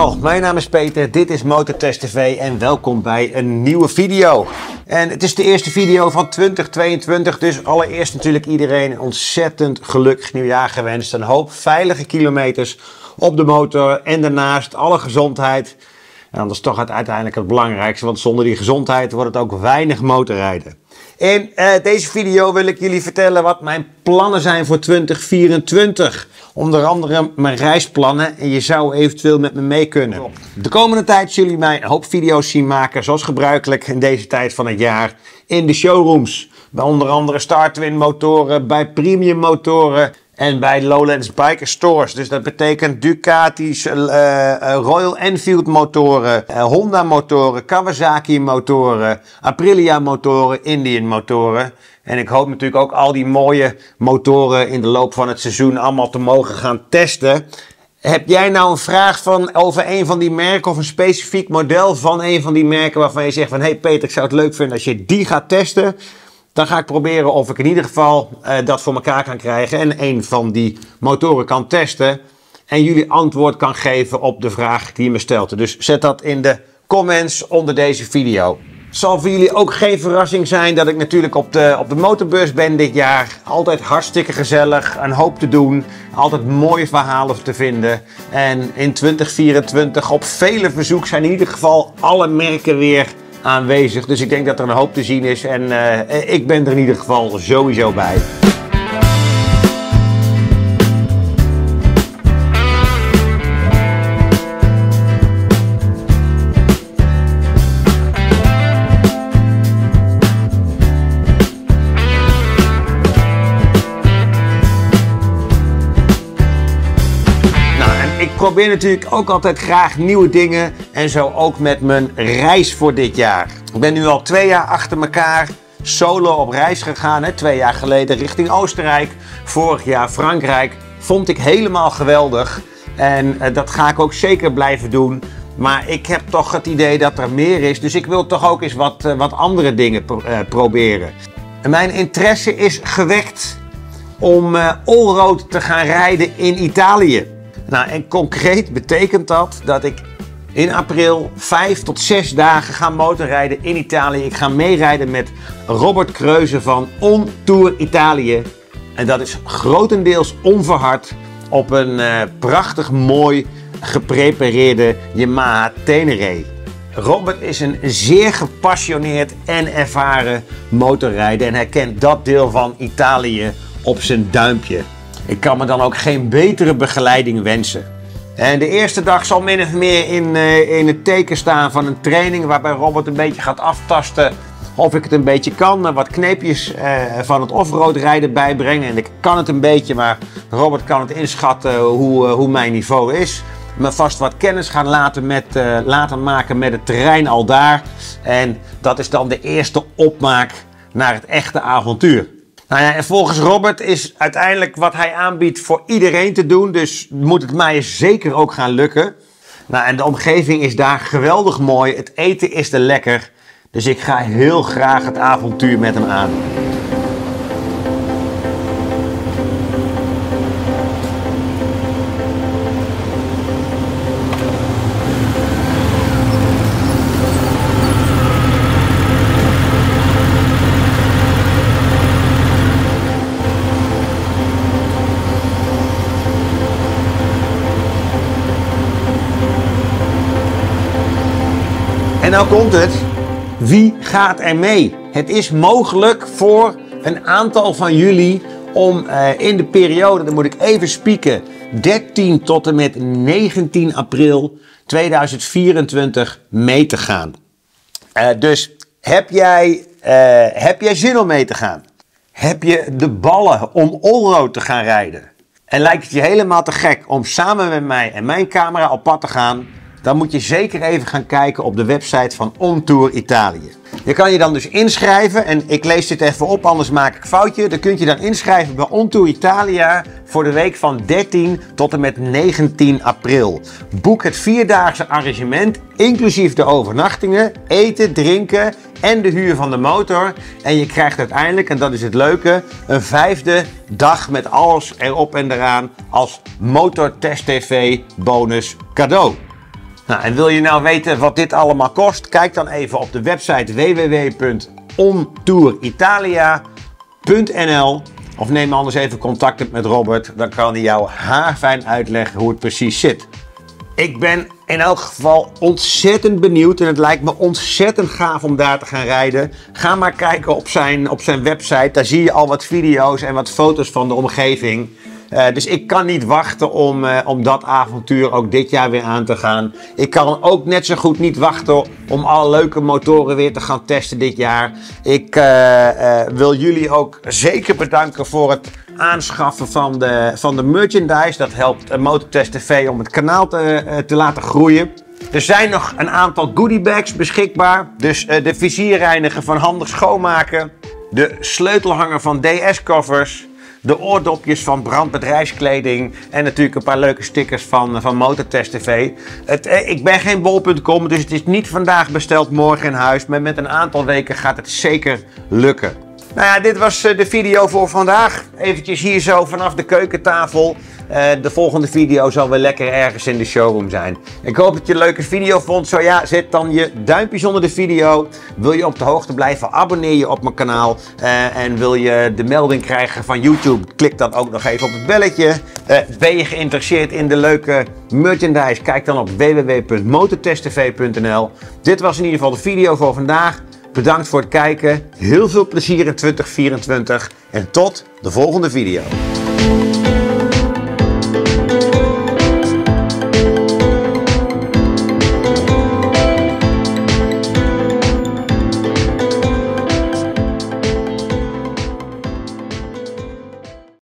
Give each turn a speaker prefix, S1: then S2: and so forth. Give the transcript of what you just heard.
S1: allemaal, mijn naam is Peter, dit is Motortest TV en welkom bij een nieuwe video. En het is de eerste video van 2022, dus allereerst natuurlijk iedereen een ontzettend gelukkig nieuwjaar gewenst. Een hoop veilige kilometers op de motor en daarnaast alle gezondheid. En dat is toch uiteindelijk het belangrijkste, want zonder die gezondheid wordt het ook weinig motorrijden. In deze video wil ik jullie vertellen wat mijn plannen zijn voor 2024. Onder andere mijn reisplannen en je zou eventueel met me mee kunnen. De komende tijd zullen jullie mij een hoop video's zien maken, zoals gebruikelijk in deze tijd van het jaar. In de showrooms, bij onder andere Star Twin motoren, bij premium motoren en bij Lowlands Biker Stores. Dus dat betekent Ducati's, Royal Enfield motoren, Honda motoren, Kawasaki motoren, Aprilia motoren, Indian motoren. En ik hoop natuurlijk ook al die mooie motoren in de loop van het seizoen allemaal te mogen gaan testen. Heb jij nou een vraag over een van die merken of een specifiek model van een van die merken waarvan je zegt van hey Peter, ik zou het leuk vinden als je die gaat testen? Dan ga ik proberen of ik in ieder geval dat voor elkaar kan krijgen en een van die motoren kan testen. En jullie antwoord kan geven op de vraag die je me stelt. Dus zet dat in de comments onder deze video. Het zal voor jullie ook geen verrassing zijn dat ik natuurlijk op de motorbeurs ben dit jaar. Altijd hartstikke gezellig, een hoop te doen, altijd mooie verhalen te vinden. En in 2024 op vele verzoek zijn in ieder geval alle merken weer aanwezig. Dus ik denk dat er een hoop te zien is en ik ben er in ieder geval sowieso bij. Ik probeer natuurlijk ook altijd graag nieuwe dingen en zo ook met mijn reis voor dit jaar. Ik ben nu al 2 jaar achter elkaar solo op reis gegaan. 2 jaar geleden richting Oostenrijk, vorig jaar Frankrijk. Vond ik helemaal geweldig en dat ga ik ook zeker blijven doen. Maar ik heb toch het idee dat er meer is, dus ik wil toch ook eens wat andere dingen proberen. En mijn interesse is gewekt om allroad te gaan rijden in Italië. Nou, en concreet betekent dat ik in april 5 tot 6 dagen ga motorrijden in Italië. Ik ga meerijden met Robert Kreuze van On Tour Italië. En dat is grotendeels onverhard op een prachtig mooi geprepareerde Yamaha Tenere. Robert is een zeer gepassioneerd en ervaren motorrijder en hij kent dat deel van Italië op zijn duimpje. Ik kan me dan ook geen betere begeleiding wensen. En de eerste dag zal min of meer in het teken staan van een training waarbij Robert een beetje gaat aftasten of ik het een beetje kan. Wat kneepjes van het offroad rijden bijbrengen. En ik kan het een beetje, maar Robert kan het inschatten hoe mijn niveau is. Me vast wat kennis gaan laten maken met het terrein al daar. En dat is dan de eerste opmaak naar het echte avontuur. Nou ja, en volgens Robert is uiteindelijk wat hij aanbiedt voor iedereen te doen. Dus moet het mij zeker ook gaan lukken. Nou, en de omgeving is daar geweldig mooi. Het eten is er lekker. Dus ik ga heel graag het avontuur met hem aan. En nou komt het. Wie gaat er mee? Het is mogelijk voor een aantal van jullie om in de periode, dan moet ik even spieken, 13 tot en met 19 april 2024 mee te gaan. Dus heb jij zin om mee te gaan? Heb je de ballen om allroad te gaan rijden? En lijkt het je helemaal te gek om samen met mij en mijn camera op pad te gaan? Dan moet je zeker even gaan kijken op de website van On Tour Italië. Je kan je dan dus inschrijven en ik lees dit even op, anders maak ik foutje. Dan kun je dan inschrijven bij On Tour Italia voor de week van 13 tot en met 19 april. Boek het 4-daagse arrangement, inclusief de overnachtingen, eten, drinken en de huur van de motor. En je krijgt uiteindelijk, en dat is het leuke, een 5e dag met alles erop en eraan als Motortest TV bonus cadeau. Nou, en wil je nou weten wat dit allemaal kost? Kijk dan even op de website www.ontouritalia.nl of neem anders even contact op met Robert. Dan kan hij jou haarfijn uitleggen hoe het precies zit. Ik ben in elk geval ontzettend benieuwd en het lijkt me ontzettend gaaf om daar te gaan rijden. Ga maar kijken op zijn website, daar zie je al wat video's en wat foto's van de omgeving. Dus ik kan niet wachten om dat avontuur ook dit jaar weer aan te gaan. Ik kan ook net zo goed niet wachten om alle leuke motoren weer te gaan testen dit jaar. Ik wil jullie ook zeker bedanken voor het aanschaffen van de merchandise. Dat helpt Motortest TV om het kanaal te laten groeien. Er zijn nog een aantal goodiebags beschikbaar. Dus de vizierreiniger van Handig Schoonmaken. De sleutelhanger van DS-covers. De oordopjes van brandbedrijfskleding. En natuurlijk een paar leuke stickers van Motortest TV. Ik ben geen bol.com, dus het is niet vandaag besteld, morgen in huis. Maar met een aantal weken gaat het zeker lukken. Nou ja, dit was de video voor vandaag. Eventjes hier zo vanaf de keukentafel. De volgende video zal weer lekker ergens in de showroom zijn. Ik hoop dat je een leuke video vond. Zo ja, zet dan je duimpjes onder de video. Wil je op de hoogte blijven, abonneer je op mijn kanaal. En wil je de melding krijgen van YouTube, klik dan ook nog even op het belletje. Ben je geïnteresseerd in de leuke merchandise? Kijk dan op www.motortesttv.nl. Dit was in ieder geval de video voor vandaag. Bedankt voor het kijken. Heel veel plezier in 2024. En tot de volgende video.